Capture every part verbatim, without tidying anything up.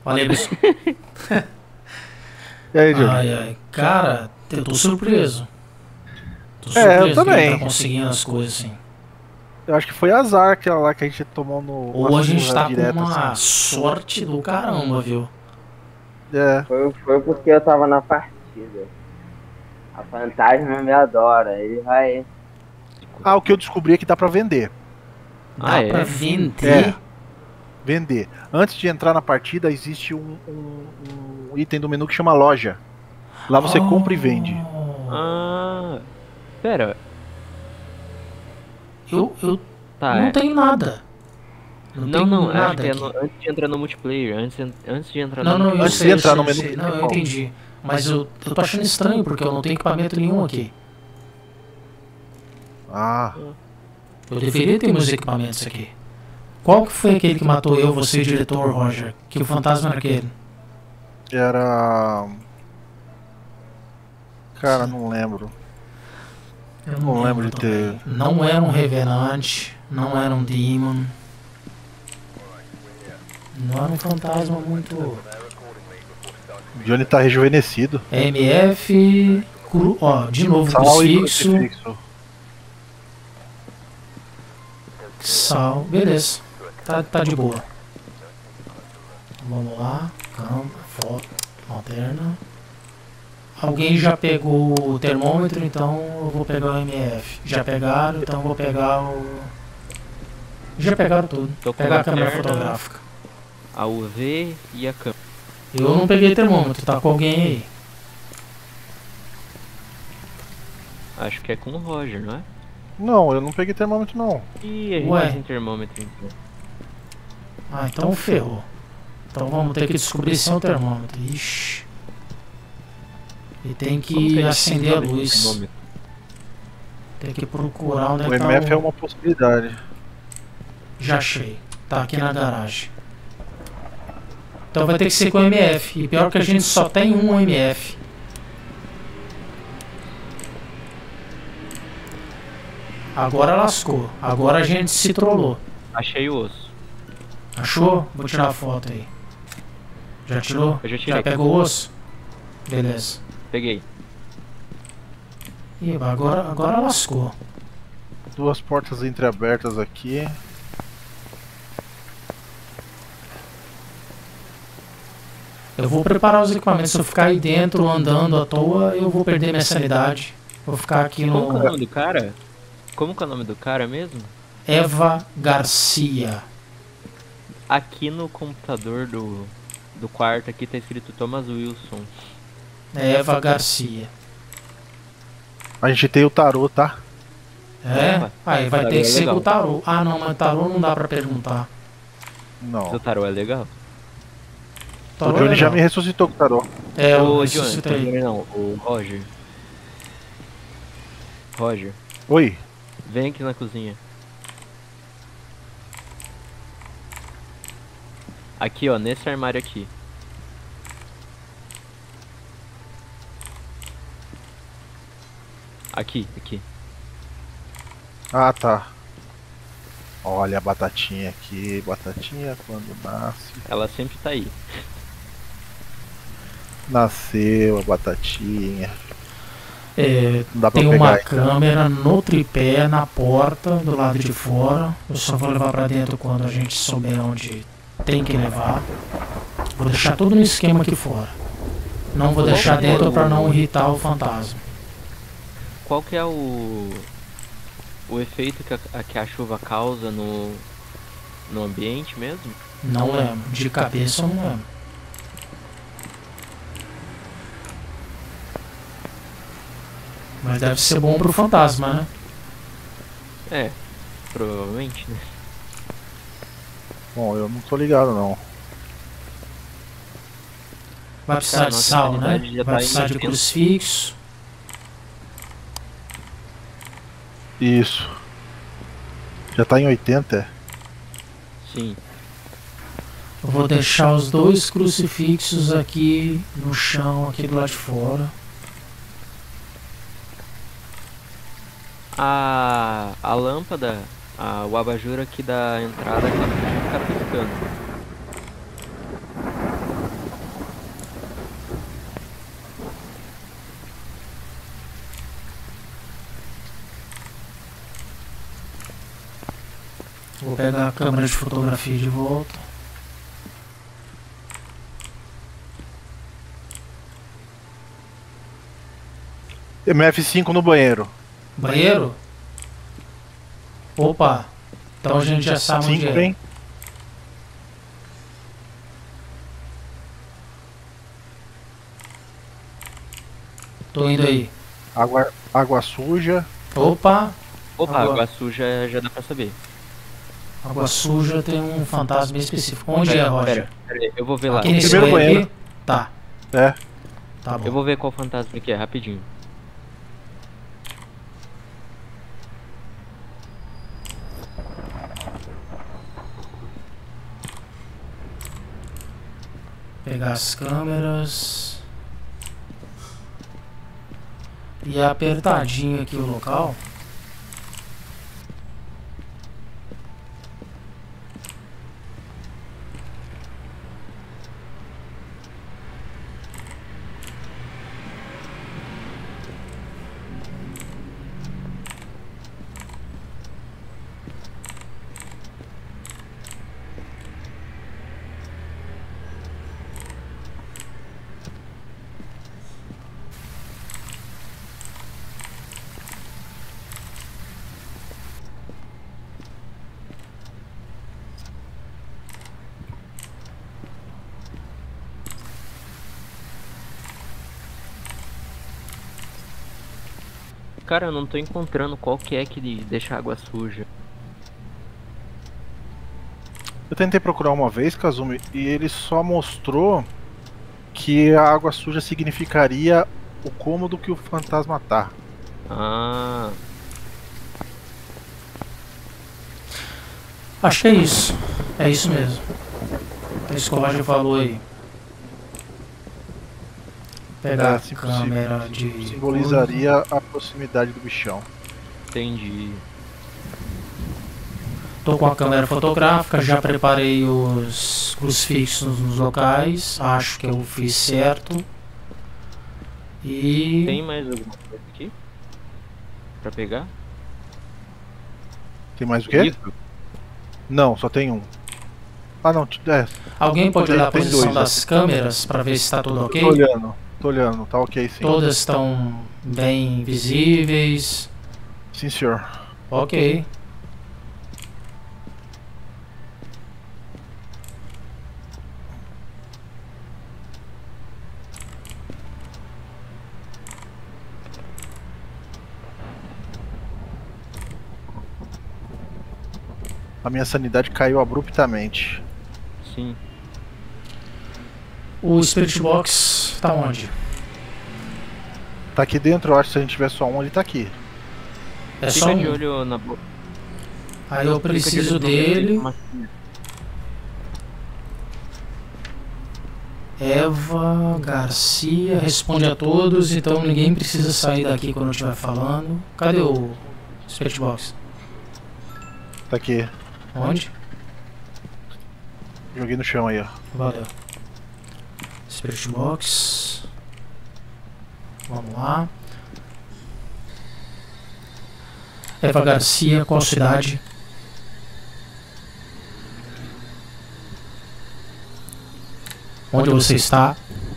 Valeu, pessoal. E aí, Júlio? Ai, ai, cara, eu tô surpreso. Tô É, eu surpreso que ele também. tá conseguindo as coisas assim. Eu acho que foi azar aquela lá que a gente tomou no. Ou uma a gente surra tá com direta, uma assim. sorte do caramba, viu? É. Foi, foi porque eu tava na partida. A fantasma me adora, ele vai. Ah, o que eu descobri é que dá pra vender. Dá Ah, é? pra vender? É. Vender. Antes de entrar na partida, existe um, um, um item do menu que chama loja. Lá você Oh. compra e vende. Ah. Pera. Eu, eu Tá, não é. tenho nada. Não, Não, tenho não, acho nada que é aqui. no- antes de entrar no multiplayer. Antes, antes de entrar Não, no não, eu Antes de sei, eu entrar sei, no eu menu sei. Não, eu principal. entendi. Mas eu, eu tô achando estranho porque eu não tenho equipamento nenhum aqui. Ah, Eu deveria ter meus equipamentos aqui. Qual que foi aquele que matou eu, você e o diretor, Roger? Que o fantasma era aquele? era. Cara, não lembro. Eu Não lembro de também. ter- Não era um Revenant, não era um Demon. Não era um fantasma muito... Johnny tá rejuvenescido. M F... Cru... Ó, de novo, Sal e crucifixo. crucifixo. Sal, beleza. Tá, tá de boa. Vamos lá. Campo, foto, lanterna. Alguém já pegou o termômetro, então eu vou pegar o M F. Já pegaram, então eu vou pegar o... Já pegaram tudo. Tô com Pegar a câmera lanterna. fotográfica. A U V e a câmera. Eu não peguei termômetro, tá com alguém aí. Acho que é com o Roger, não é? Não, eu não peguei termômetro não. Ih, a gente Ué. tem termômetro então. Ah, então ferrou. Então vamos ter que descobrir se é um termômetro. Ixi. E tem Como que a gente acender a sabe esse luz. termômetro? Tem que procurar onde é O que tá M F é o... uma possibilidade. Já achei. Tá aqui na garagem. Então vai ter que ser com o M F. E pior que a gente só tem um M F. Agora lascou. Agora a gente se trollou. Achei o osso. Achou? Vou tirar a foto aí. Já tirou? Eu já tirei. pegou o osso? Beleza. Peguei. Ih, agora, agora lascou. Duas portas entreabertas aqui. Eu vou preparar os equipamentos. Se eu ficar aí dentro andando à toa, eu vou perder minha sanidade. Vou ficar aqui Como que é o no nome do cara? Como que é o nome do cara mesmo? Eva Garcia. Aqui no computador do, do quarto aqui tá escrito Thomas Wilson. Eva Garcia. A gente tem o tarô, tá? É? Opa, Aí vai tarô ter é que ser legal. com o tarô. Ah não, mas tarô não dá pra perguntar. Não. Seu tarô é legal? Tarô O Johnny é já legal. me ressuscitou com o tarô. É, eu Ô, Johnny, ressuscitei. não, o Roger. Roger, Oi. vem aqui na cozinha. Aqui, ó, nesse armário aqui. Aqui, aqui. Ah, tá. Olha a batatinha aqui. Batatinha quando nasce. Ela sempre tá aí. Nasceu a batatinha. É, Não dá pra tem pegar uma aí. câmera no tripé, na porta, do lado de fora. Eu só vou levar pra dentro quando a gente souber onde tem que levar. Vou deixar tudo no esquema aqui fora. Não vou deixar dentro pra não irritar o fantasma. Qual que é o o efeito que a, a- que a chuva causa no no ambiente mesmo? Não lembro. De cabeça eu não lembro. Mas deve ser bom pro fantasma, né? É, provavelmente, né? Bom, eu não tô ligado não. Vai precisar Cara, de nossa sal, né? sanidade já Vai tá precisar em de oitenta. crucifixo. Isso. Já tá em oitenta? Sim. Eu vou deixar os dois crucifixos aqui no chão, aqui do lado de fora. A a lâmpada, a, o abajur aqui da entrada, ela podia ficar piscando. Vou pegar a câmera de fotografia de volta. M F cinco no banheiro. Banheiro? Opa! Então a gente já sabe onde cinco, é. hein? Tô indo aí. Água, água suja. Opa! Opa, Agora. água suja já dá pra saber. Água suja tem um fantasma bem específico. Onde Pera, é, Roger? Pera, pera aí, eu vou ver lá. Aqui nesse Primeiro banheiro banheiro. aqui? Tá, É. tá bom. Eu vou ver qual fantasma que é, rapidinho. Pegar as câmeras. E é apertadinho aqui o local. Cara, eu não tô encontrando qual que é que deixa a água suja. Eu tentei procurar uma vez, Kazumi, e ele só mostrou que a água suja significaria o cômodo que o fantasma tá. Ah, Acho que é isso. É isso mesmo. É isso que o Roger falou aí. Pegar É, a sim, câmera de... Simbolizaria a proximidade do bichão. entendi. Tô com a câmera fotográfica, já preparei os crucifixos nos locais. Acho que eu fiz certo. E... Tem mais alguma coisa aqui? Pra pegar? Tem mais o quê? Livro? Não, só tem um. Ah não, t- é, Alguém pode Tem- olhar a tem posição dois, né? das câmeras para ver se está tudo ok? tô olhando, tô olhando, tá ok sim. Todas estão bem visíveis. Sim senhor. Ok. A minha sanidade caiu abruptamente. Sim. O Spirit Box tá onde? Tá aqui dentro, eu acho que se a gente tiver só um, ele tá aqui. É só Fica de um. olho na boca. Aí eu Fica de preciso olho no meio dele. da massinha. Eva Garcia responde a todos, então ninguém precisa sair daqui quando eu estiver falando. Cadê o Spirit Box? Tá aqui. Onde? Joguei no chão aí, ó. Valeu. Spirit Box. Vamos lá. Eva Garcia, qual cidade? Onde você está?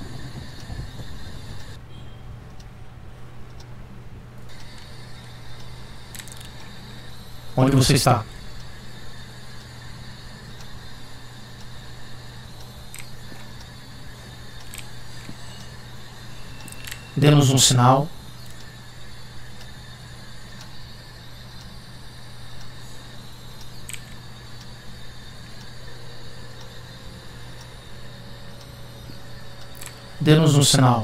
Onde você está? Dê-nos um sinal. Dê-nos um sinal.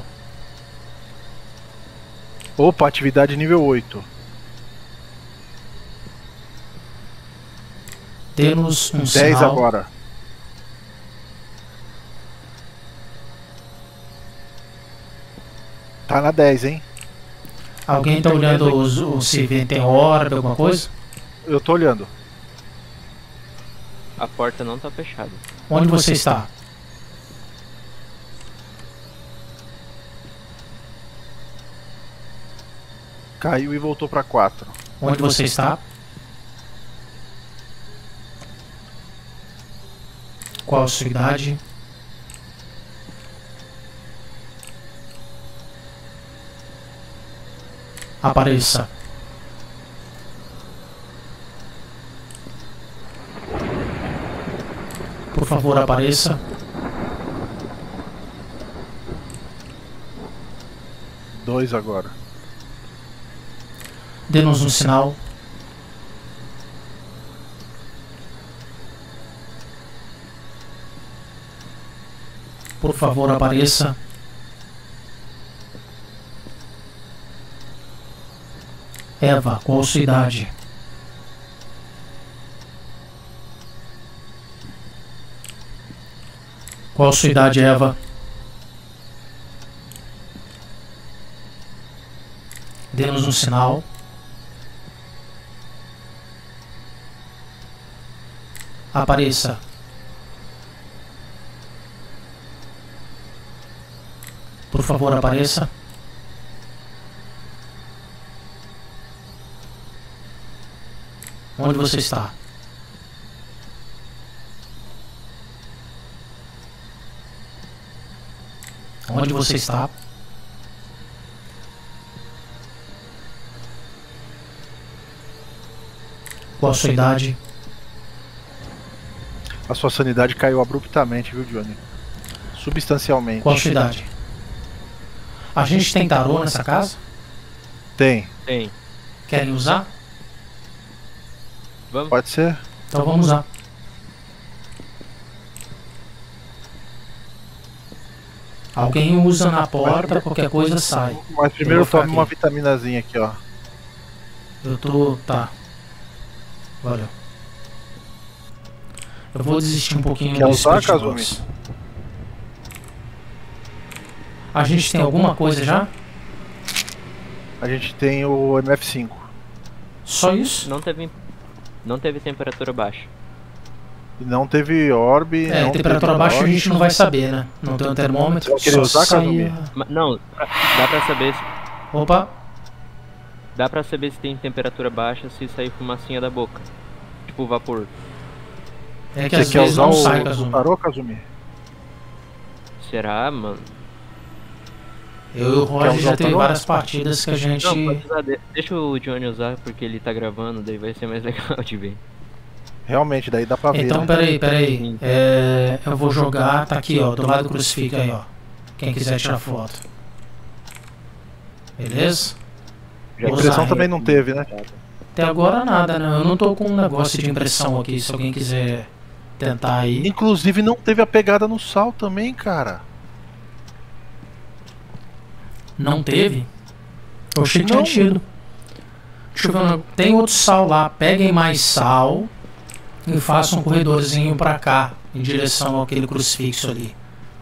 Opa, atividade nível oito. Dê-nos um dez sinal. agora. Tá na dez, hein? Alguém tá olhando os, o se vê- tem orbe, alguma coisa? Eu tô olhando. A porta não tá fechada. Onde você está? Caiu e voltou pra quatro. Onde você está? Qual a sua idade? Apareça. Por favor, apareça. Dois agora. Dê-nos um sinal. Por favor, apareça. Eva, qual a sua idade? Qual a sua idade, Eva? Dê-nos um sinal. Apareça. Por favor, apareça. Onde você está? Onde você está? Qual a sua idade? A sua sanidade caiu abruptamente, viu, Johnny? Substancialmente. Qual a sua idade? A gente tem tarô nessa casa? Tem. Tem. Querem usar? Vamos? Pode ser? Então vamos usar. Alguém usa na porta, qualquer coisa sai. Mas primeiro Eu vou ficar tome uma aqui. vitaminazinha aqui, ó. Eu tô... tá. Valeu. Eu vou desistir um pouquinho Quer do usar, Spirit Kazumi? Box. A gente tem alguma coisa já? A gente tem o M F cinco. Só isso? Não teve, não teve temperatura baixa. E não teve orbe. É, não temperatura teve baixa a orbe. gente não vai saber, né? Não tem um termômetro. Você vai querer só usar, sair- Ma- Não, dá pra saber se, Opa, dá pra saber se tem temperatura baixa se sair fumacinha da boca. Tipo vapor. é que Você às quer vezes usar não o, sai, o Kazumi. tarô, Kazumi? Será, mano? Eu e o Quer Roger usar já o teve tarô? várias partidas que a gente... Não, pode usar. de- Deixa o Johnny usar porque ele tá gravando, daí vai ser mais legal de ver. Realmente, daí dá pra ver. Então, né? peraí, peraí. É, eu vou jogar, tá aqui, ó, do lado do crucifixo aí, ó. Quem quiser tirar foto. Beleza? Já A Vou impressão usar. também não teve, né? Até agora nada, né? Eu não tô com um negócio de impressão aqui, se alguém quiser tentar aí. Inclusive não teve a pegada no sal também, cara. Não teve? Eu achei que tinha Não. tido. Deixa eu ver, uma- tem outro sal lá. Peguem mais sal e façam um corredorzinho pra cá, em direção àquele crucifixo ali.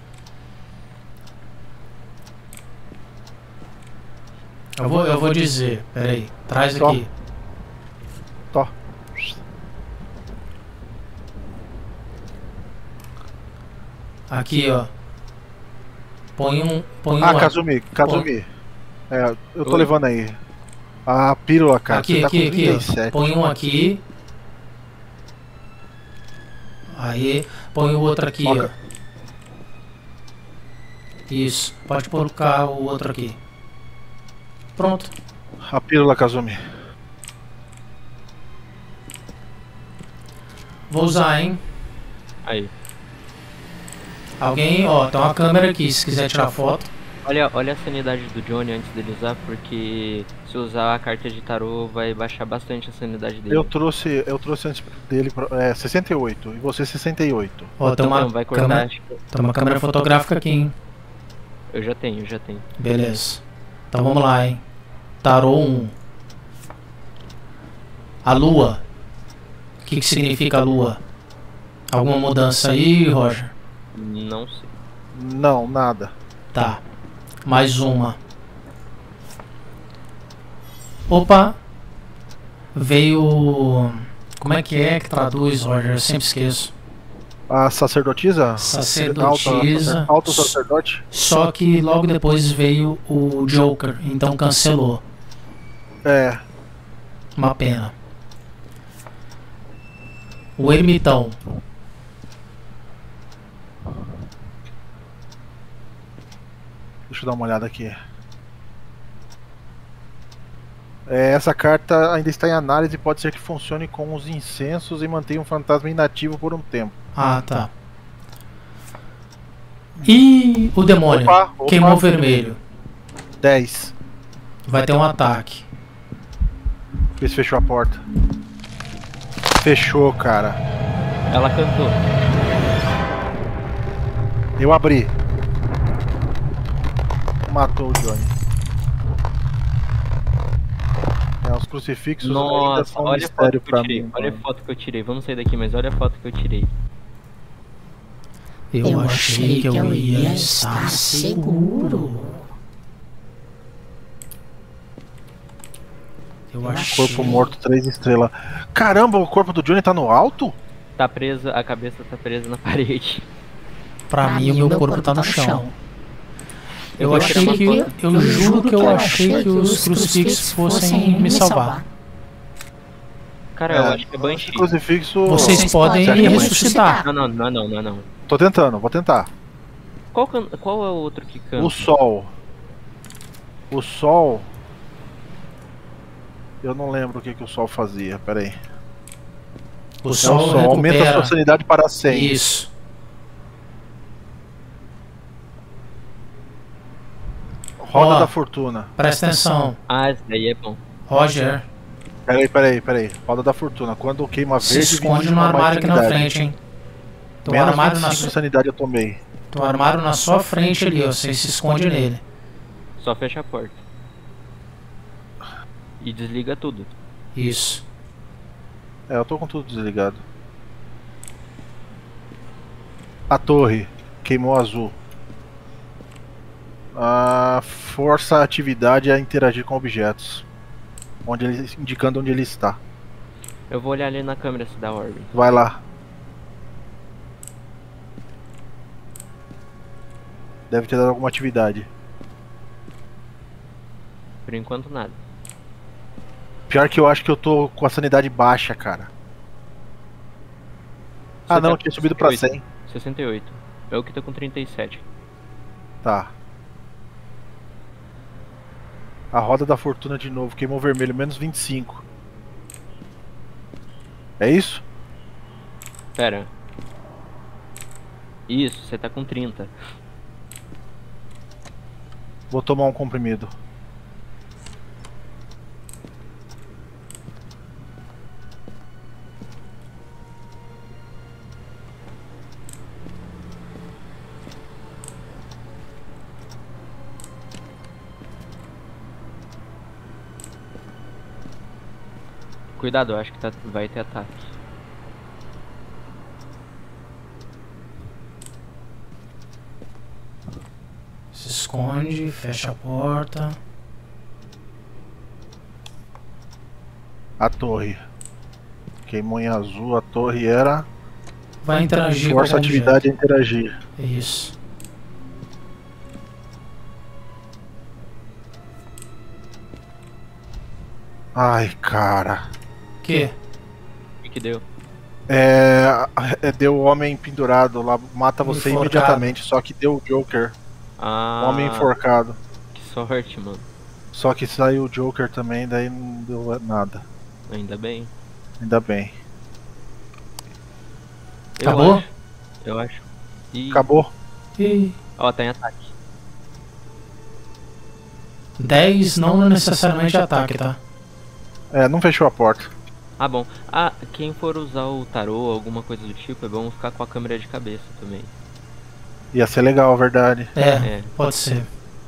Eu vou, eu vou dizer, peraí, traz Só. aqui. Tó. Aqui, ó. Põe um. Põe um Ah, Kazumi, Kazumi. É, eu tô Oi. levando aí. A pílula, cara. aqui, você tá aqui, com aqui, trinta e ó. sete. Põe um aqui. Aí, põe o outro aqui, Foca. ó. Isso, pode colocar o outro aqui. Pronto. A pílula, Kazumi. Vou usar, hein? Aí. Alguém, ó, tem uma câmera aqui, se quiser tirar foto. Olha, olha a sanidade do Johnny antes dele usar, porque se usar a carta de tarô vai baixar bastante a sanidade dele. Eu trouxe, eu trouxe antes dele pra- é, sessenta e oito e você sessenta e oito. Ó, tem uma, Não, vai cortar, câmera, acho que tem uma câmera fotográfica aqui, hein? eu já tenho, eu já tenho. Beleza. Então vamos lá, hein? Tarô um. A lua. O que, que significa a lua? Alguma mudança aí, Roger? Não sei. Não, nada. Tá. Mais uma. Opa! Veio. Como é que é que traduz, Roger? Eu sempre esqueço. A sacerdotisa? Sacerdotisa. Alto, alto sacerdote? Só que logo depois veio o Joker, então cancelou. É. Uma pena. O ermitão. Deixa eu dar uma olhada aqui. É, essa carta ainda está em análise e pode ser que funcione com os incensos e mantenha um fantasma inativo por um tempo. Ah, tá. E o demônio? Opa, opa. Queimou vermelho. dez. Vai ter um ataque. Vê se fechou a porta. Fechou, cara. Ela cantou. Eu abri. Matou o Johnny. É, os crucifixos ainda Nossa, são um olha a foto mistério que eu pra tirei. mim. Olha a foto que eu tirei. Vamos sair daqui, mas olha a foto que eu tirei. Eu, Eu achei que eu ia estar seguro. Eu achei. Corpo morto, três estrelas. Caramba, o corpo do Johnny tá no alto? Tá presa, a cabeça tá presa na parede. Pra, pra mim, o meu corpo, corpo tá no chão. chão. Eu, eu achei que. Eu, eu juro que eu achei que os crucifixos fossem me salvar. Cara, eu é, acho que é Banshee. Crucifixo... Vocês podem me ressuscitar. Não, não, não, não, não, não. Tô tentando, vou tentar. Qual, can... Qual é o outro que canta? O sol. O sol... Eu não lembro o que, que o sol fazia, peraí. O sol, o sol aumenta a sua sanidade para cem. Isso. Roda oh, da fortuna. Presta atenção. Ah, esse daí é bom. Roger. Peraí, peraí, peraí. Roda da fortuna. Quando queima verde... Se esconde no armário aqui na frente, hein. Tem armário na sua sanidade eu tomei. Tem um armário na sua frente ali, ó. Você se esconde nele. Só fecha a porta. E desliga tudo. Isso. É, eu tô com tudo desligado. A torre. Queimou azul. A força a atividade a interagir com objetos. Onde ele, indicando onde ele está. Eu vou olhar ali na câmera se dá orbe. Vai lá. Deve ter dado alguma atividade. Por enquanto nada. Pior que eu acho que eu tô com a sanidade baixa, cara. Ah não, tinha subido pra cem. sessenta e oito. Eu que tô com trinta e sete. Tá. A roda da fortuna de novo, queimou vermelho, menos vinte e cinco. É isso? Pera. Isso, você tá com trinta. Vou tomar um comprimido. Cuidado, eu acho que tá, vai ter ataque. Se esconde, fecha a porta. A torre. Queimou em azul, a torre era... Vai interagir Força com o atividade a interagir. Isso. Ai, cara. Que? O que que deu? É, é, deu o homem pendurado lá, mata você Enforcado. imediatamente, só que deu o Joker. Ah, O homem enforcado. que sorte, mano. Só que saiu o Joker também, daí não deu nada. Ainda bem. Ainda bem. Eu Acabou? acho. Eu acho. Ih. Acabou? E Ó, tem ataque. dez não necessariamente ataque, tá? É, não fechou a porta. Ah, bom. Ah, quem for usar o tarô, alguma coisa do tipo, é bom ficar com a câmera de cabeça também. Ia ser legal, verdade. É, É. pode ser.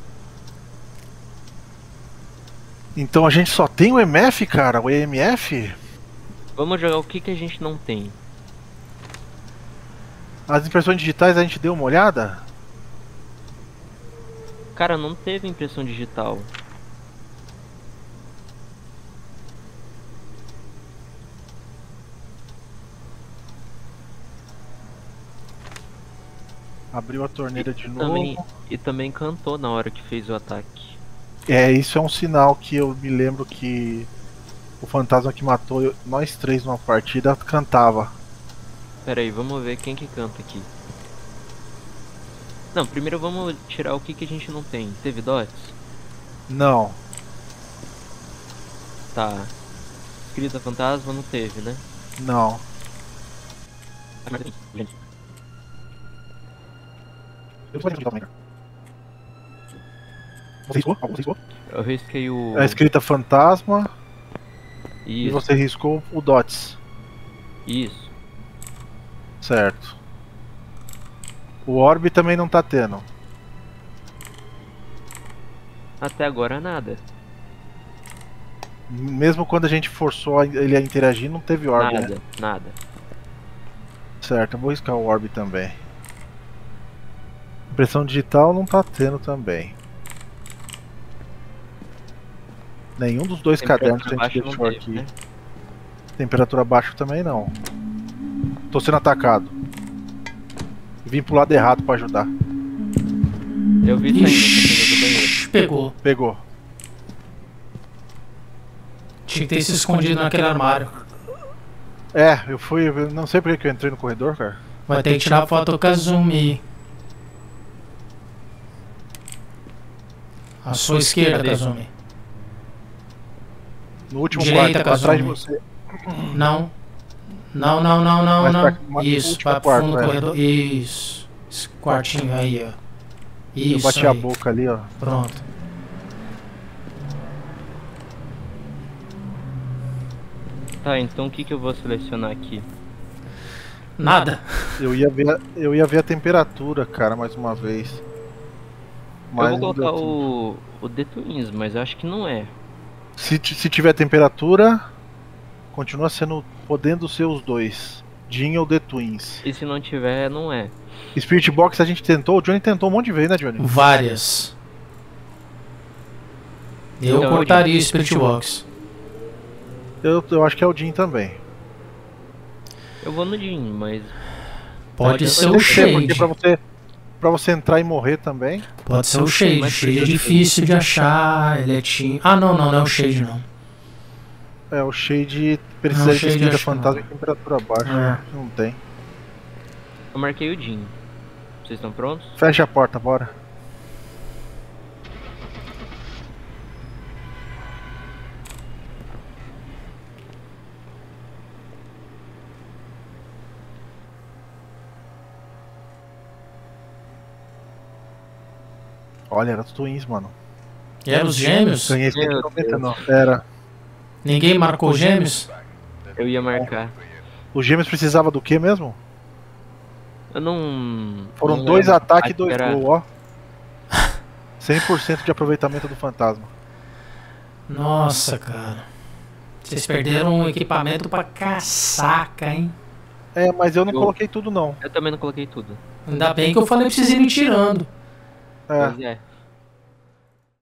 Então a gente só tem o M F, cara? O E M F? Vamos jogar o que que a gente não tem. As impressões digitais a gente deu uma olhada? Cara, não teve impressão digital. Abriu a torneira de novo. Também, e também cantou na hora que fez o ataque. É, isso é um sinal que eu me lembro que o fantasma que matou eu- nós três numa partida cantava. Pera aí, vamos ver quem que canta aqui. Não, primeiro vamos tirar o que, que a gente não tem. Teve dots? Não. Tá. Escrita fantasma não teve, né? Não. Eu vou também, cara. Você riscou? Algum riscou? Eu risquei o... A escrita fantasma e Isso, você riscou o dots. isso. Certo. O orb também não tá tendo. Até agora nada. Mesmo quando a gente forçou a- ele a interagir, não teve orb, Nada, né? nada. Certo, eu vou riscar o orb também. Impressão digital não tá tendo também. Nenhum dos dois cadernos que a gente Temperatura baixa deixou não teve, aqui. né? Temperatura baixa também não. Tô sendo atacado. Vim pro lado errado pra ajudar. Eu vi saindo, tô saindo do banheiro. Ixi, pegou. Pegou. Tinha que ter se escondido naquele armário. É, eu fui. Eu não sei por que que eu entrei no corredor, cara. Vai ter que tirar foto do Kazumi. À sua esquerda, Cadê? Kazumi. No último Direita, quarto, atrás de Kazumi. você. Não. Não, não, não, não, Mais não. pra- mais- Isso, último vai pro quarto, fundo do é. corredor. Isso. Esse quartinho aí, ó. Eu Isso bati aí. a boca ali, ó. Pronto. Tá, então o que, que eu vou selecionar aqui? Nada. Eu ia ver, a- eu ia ver a temperatura, cara, mais uma vez. Mas eu vou não deu colocar tempo. o, o The Twins, mas eu acho que não é. Se, ti- se tiver temperatura, continua sendo. Podendo ser os dois. Jin ou The Twins. E se não tiver, não é. Spirit Box a gente tentou, o Johnny tentou um monte de vezes, né, Johnny? Várias. Eu Então, cortaria o Spirit Box. Eu, eu acho que é o Jin também. Eu vou no Jin, mas Pode Pode ser ser, o Porque Shade. pra você, pra você entrar e morrer também. Pode ser o Shade. Mas Shade é precisa- difícil de achar. Ele é tim... Ah, não, não, não é o Shade, não. É, o Shade precisa Não, de Shade escrita acho que fantasma não. em temperatura baixa. É. Não tem. eu marquei o Jin. Vocês estão prontos? Fecha a porta, bora. Olha, era os Twins, mano. E eram os gêmeos? Ganhei Meu cento e noventa, não. Era. Ninguém marcou gêmeos? Eu ia marcar. Os gêmeos precisavam do que mesmo? Eu não. Foram não dois lembro. ataques e Acho dois que era- gols, ó. cem por cento de aproveitamento do fantasma. Nossa, cara. Vocês perderam um equipamento pra caçaca, hein? É, mas eu não Eu- coloquei tudo não. Eu também não coloquei tudo. Ainda bem que eu falei pra vocês irem tirando. É, Pois é.